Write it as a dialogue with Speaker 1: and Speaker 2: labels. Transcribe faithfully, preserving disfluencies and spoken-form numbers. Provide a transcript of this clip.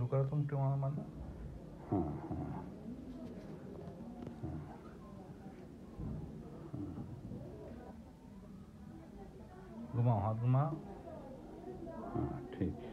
Speaker 1: शुरू करा तुम टिवाणा मारना।
Speaker 2: हाँ हाँ
Speaker 1: घुमाओ, हाथ घुमाओ।
Speaker 2: हाँ ठीक।